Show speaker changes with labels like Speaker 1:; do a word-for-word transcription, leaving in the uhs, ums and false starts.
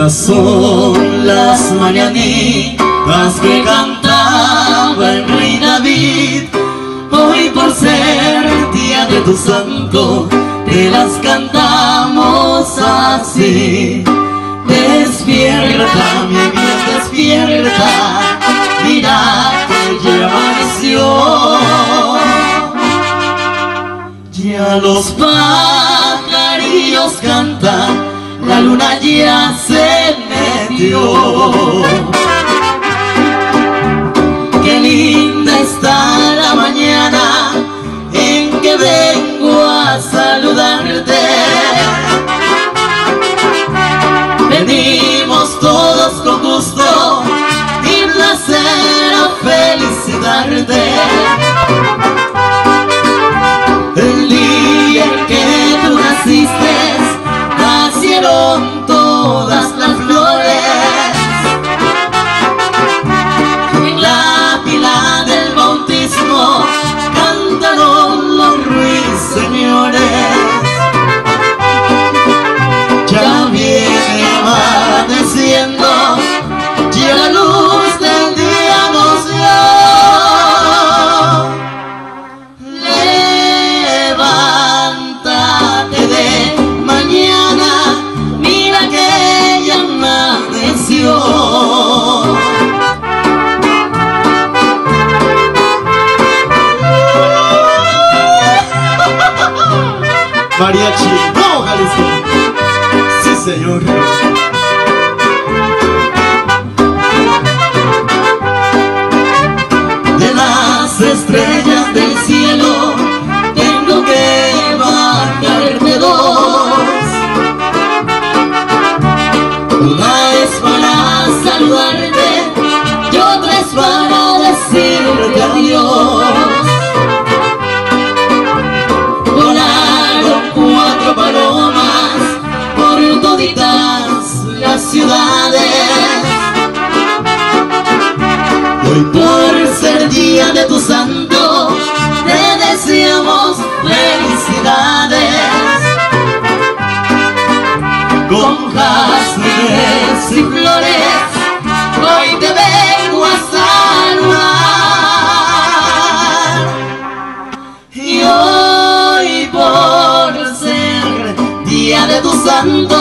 Speaker 1: Estas son las mañanitas que cantaba el rey David. Hoy por ser día de tu santo, te las cantamos así. Despierta, mi bien, despierta, mira que ya amaneció. Ya los pajarillos cantan, la luna ya se metió. Qué linda está la mañana en que vengo a saludarte. Venimos todos con gusto y placer a felicitarte. El día en que tú naciste, nacieron todas las flores. En la pila del bautismo cantaron los ruiseñores. Ya viene amaneciendo, ya la luz del día nos dio. Levántate de mañana, mira que ya amaneció. Mariachi, no, Jalisco. Sí, señor. De las estrellas del cielo tengo que bajarte dos. Una es para saludarte y otra es para decirte adiós. Volaron cuatro palomas por toditas las ciudades. Hoy por ser día de tu santo, te deseamos felicidades. Con jazmines y flores, hoy te vengo a saludar. Y hoy por ser día de tu santo,